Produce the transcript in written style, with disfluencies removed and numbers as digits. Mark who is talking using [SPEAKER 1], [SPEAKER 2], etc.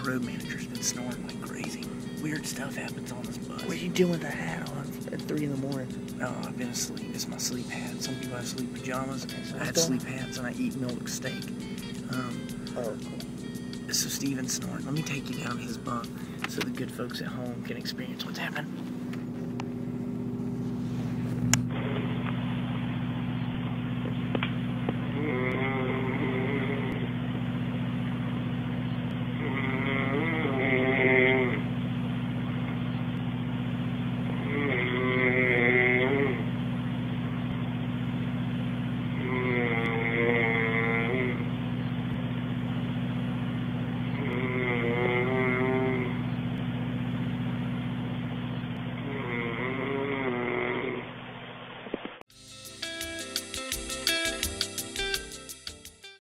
[SPEAKER 1] road manager's been snoring like crazy. Weird stuff happens on this bus.
[SPEAKER 2] What are you doing with the hat on at 3 in the morning?
[SPEAKER 1] Oh, I've been asleep. It's my sleep hat. Some people have sleep pajamas.
[SPEAKER 2] So
[SPEAKER 1] I have sleep hats, and I eat milk steak.
[SPEAKER 2] Cool.
[SPEAKER 1] So Steven's snoring. Let me take you down his bunk so the good folks at home can experience what's happening.